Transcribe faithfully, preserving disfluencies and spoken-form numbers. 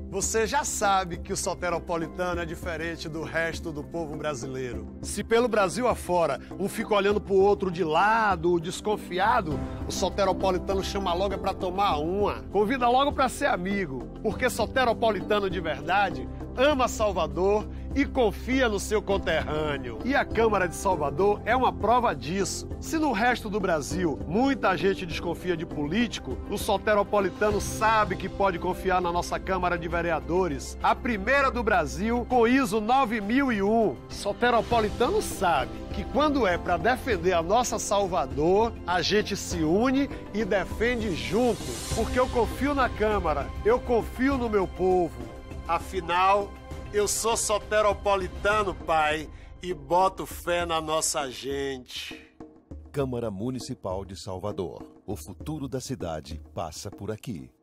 Você já sabe que o soteropolitano é diferente do resto do povo brasileiro. Se pelo Brasil afora um fica olhando pro outro de lado, desconfiado, o soteropolitano chama logo pra tomar uma. Convida logo pra ser amigo, porque soteropolitano de verdade ama Salvador e confia no seu conterrâneo. E a Câmara de Salvador é uma prova disso. Se no resto do Brasil muita gente desconfia de político, o soteropolitano sabe que pode confiar na nossa Câmara de Vereadores, a primeira do Brasil com I S O nove mil e um. Soteropolitano sabe que quando é para defender a nossa Salvador, a gente se une e defende junto, porque eu confio na Câmara, eu confio no meu povo. Afinal, eu sou soteropolitano, pai, e boto fé na nossa gente. Câmara Municipal de Salvador. O futuro da cidade passa por aqui.